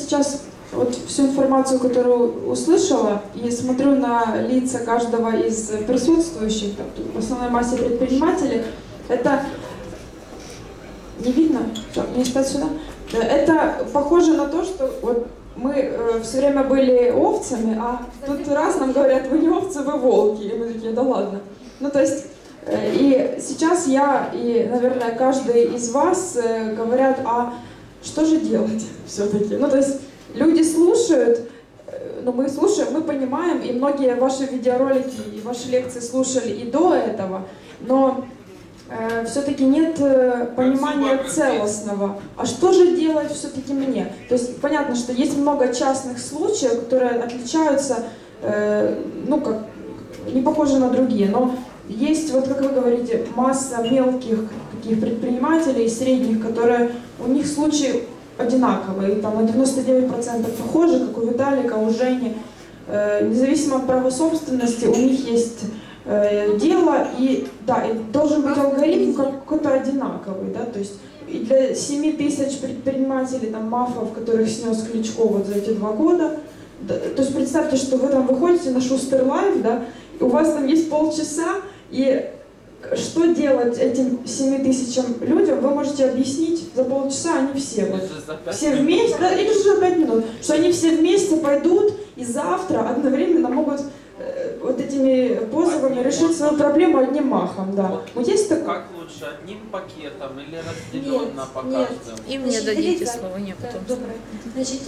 сейчас вот всю информацию, которую услышала, и смотрю на лица каждого из присутствующих, там, в основной массе предпринимателей, это... Не видно? Что, мне стать сюда? Это похоже на то, что вот мы все время были овцами, а тут раз нам говорят, вы не овцы, вы волки. И мы такие, да ладно. Ну, то есть, и сейчас я и, наверное, каждый из вас говорят, а что же делать все-таки? Ну, то есть, люди слушают, но мы слушаем, мы понимаем, и многие ваши видеоролики и ваши лекции слушали и до этого, но все-таки нет понимания целостного. А что же делать все-таки мне? То есть понятно, что есть много частных случаев, которые отличаются, ну, как не похожи на другие, но есть, вот как вы говорите, масса мелких таких предпринимателей, средних, которые, у них случаи одинаковые, там на 99% похожи, как у Виталика, у Жени. Независимо от права собственности, у них есть дело, и да, и должен быть алгоритм какой-то одинаковый, да, то есть и для 7 тысяч предпринимателей, там, мафов, которых снес Кличко вот за эти 2 года, да, то есть представьте, что вы там выходите на Шустер Лайв, да, и у вас там есть полчаса, и что делать этим 7 тысячам людям, вы можете объяснить за полчаса, они все, вот, все вместе, да, или же за 5 минут, что они все вместе пойдут и завтра одновременно могут вот этими позывами решить свою проблему одним махом, да. Вот есть такое? как лучше, одним пакетом или разделенно по каждому? І мені дадите слово, ні, потім. Добре. Значить,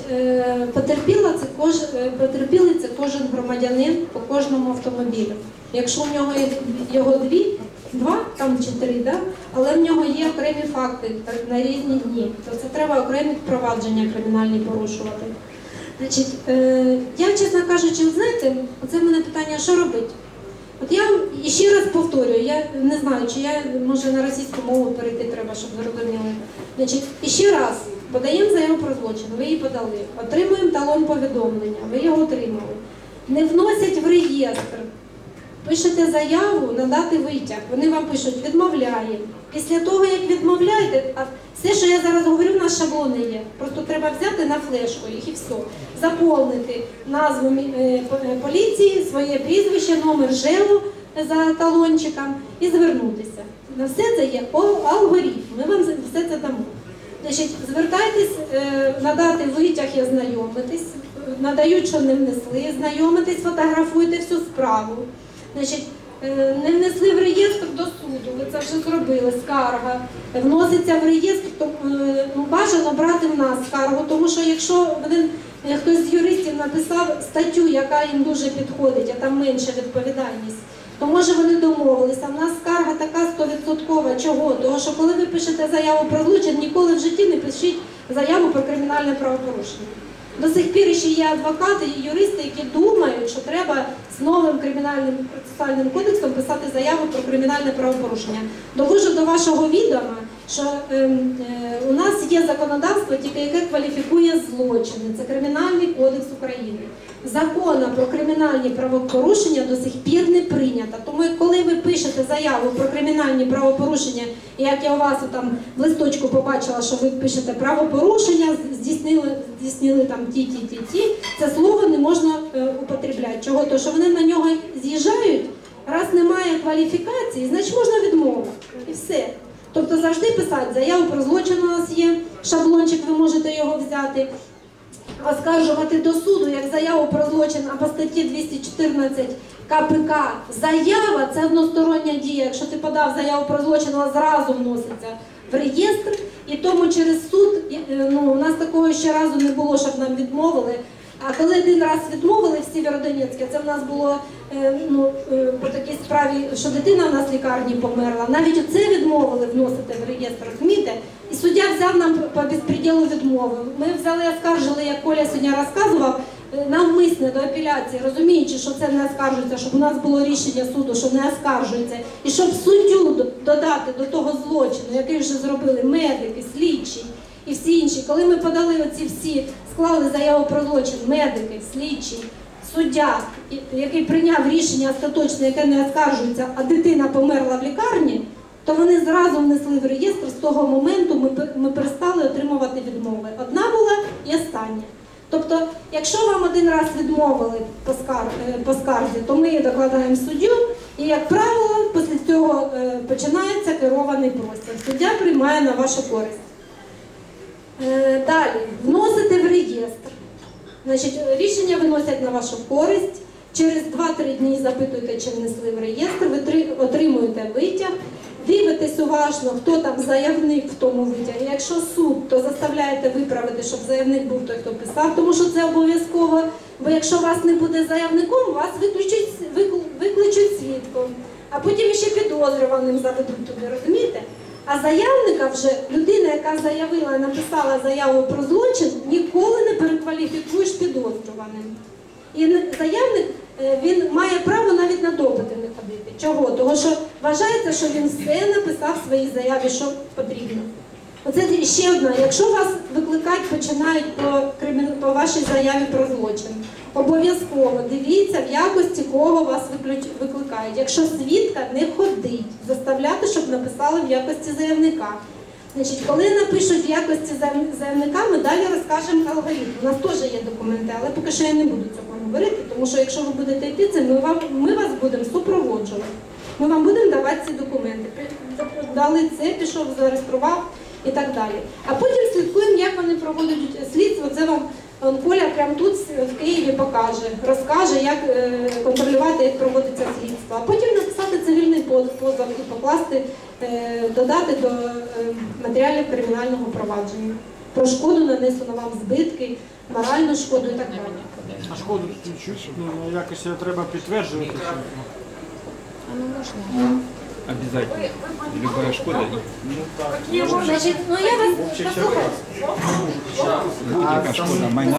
потерпілий це кожен громадянин по кожному автомобілю. Якщо у нього є його два там чи 3, да? Але в нього є окремі факти на різні дні, то це треба окремі провадження кримінальні порушувати. Значить, я, чесно кажучи, знаєте, оце в мене питання, що робити? От я ще раз повторюю, я не знаю, чи я, може, на російську мову перейти треба, щоб зрозуміли. Значить, ще раз, подаємо заяву про злочин, ви її подали, отримуємо талон повідомлення, ви його отримали. Не вносять в реєстр. Пишете заяву, надати витяг, вони вам пишуть, відмовляємо. Після того, як відмовляєте, а все, що я зараз говорю, в нас шаблони є. Просто треба взяти на флешку їх і все. Заповнити назву поліції, своє прізвище, номер ЖЕЛу за талончиком і звернутися. На все це є алгоритм, ми вам все це дамо. Значить, звертайтесь, надати витяг і ознайомитись, надають, що не внесли, знайомитись, фотографуйте всю справу. Значить, не внесли в реєстр до суду, ви це вже зробили, скарга. Вноситься в реєстр, то бажано брати в нас скаргу, тому що якщо хтось з юристів написав статтю, яка їм дуже підходить, а там менша відповідальність, то може вони домовилися. У нас скарга така 100%. Чого? Тому що коли ви пишете заяву про злочин, ніколи в житті не пишіть заяву про кримінальне правопорушення. До сих пір ще є адвокати і юристи, які думають, що треба з новим кримінальним процесуальним кодексом писати заяву про кримінальне правопорушення. Довожу до вашого відома, що у нас є законодавство, тільки яке кваліфікує злочини. Це Кримінальний кодекс України. Закону про кримінальні правопорушення до сих пір не прийнято. Тому коли ви пишете заяву про кримінальні правопорушення, і як я у вас там в листочку побачила, що ви пишете правопорушення, здійснили там ті, це слово не можна употребляти. Чого? Тому що вони на нього з'їжджають, раз немає кваліфікації, значить можна відмовити. І все. Тобто завжди писати заяву про злочин у нас є, шаблончик, ви можете його взяти. Оскаржувати до суду як заяву про злочин, а по статті 214 КПК заява – це одностороння дія. Якщо ти подав заяву про злочин, вона зразу вноситься в реєстр, і тому через суд, у нас такого ще разу не було, щоб нам відмовили. А коли один раз відмовили в Сєвєродонецьку, це в нас було по такій справі, що дитина в нас в лікарні померла, навіть оце відмовили вносити в реєстр, розумієте? І суддя взяв нам по безпреділу відмови. Ми взяли, оскаржили, як Коля сьогодні розказував, навмисне до апеляції, розуміючи, що це не оскаржується, щоб у нас було рішення суду, що не оскаржується, і щоб суддю додати до того злочину, який вже зробили медики, слідчі і всі інші. Коли ми подали оці всі, склали заяву про злочин, медики, слідчі, суддя, який прийняв рішення остаточне, яке не оскаржується, а дитина померла в лікарні, то вони зразу внесли в реєстр, з того моменту ми перестали отримувати відмови. Одна була і остання. Тобто, якщо вам один раз відмовили по скарзі, то ми докладаємо суддю, і, як правило, після цього починається керований простір. Суддя приймає на вашу користь. Далі, вносите в реєстр. Значить, рішення виносять на вашу користь. Через 2-3 дні запитуєте, чи внесли в реєстр, ви отримуєте витяг, дивитесь уважно, хто там заявник в тому витягі. Якщо суд, то заставляєте виправити, щоб заявник був той, хто писав, тому що це обов'язково. Бо якщо вас не буде заявником, вас викличуть свідком, а потім ще підозрюваним заведуть туди, розумієте? А заявника вже, людина, яка заявила, написала заяву про злочин, ніколи не перекваліфікуєш підозрюваним. І заявник, він має право навіть на допити не ходити. Чого? Тому що вважається, що він все написав в своїй заяві, що потрібно. Оце ще одна. Якщо вас викликати починають по вашій заяві про злочин, обов'язково дивіться, в якості кого вас викликають. Якщо свідка, не ходить, заставляти, щоб написали в якості заявника. Значить, коли напишуть в якості заявника, ми далі розкажемо алгоритм. У нас теж є документи, але поки що я не буду цього говорити, тому що якщо ви будете йти, це ми вас будемо супроводжувати. Ми вам будемо давати ці документи. Дали це, пішов, зареєстрував і так далі. А потім слідкуємо, як вони проводять слідство. Це вам Коля прямо тут в Києві покаже, розкаже, як контролювати, як проводиться слідство. А потім написати цивільний позов і покласти, додати до матеріалів кримінального провадження. Про шкоду нанесено вам, збитки, моральну шкоду і так далі. А шкоду якось треба підтверджувати? Обязательно. Любая шкода. Значить, я вас послухаю. Будет такая шкода, майна.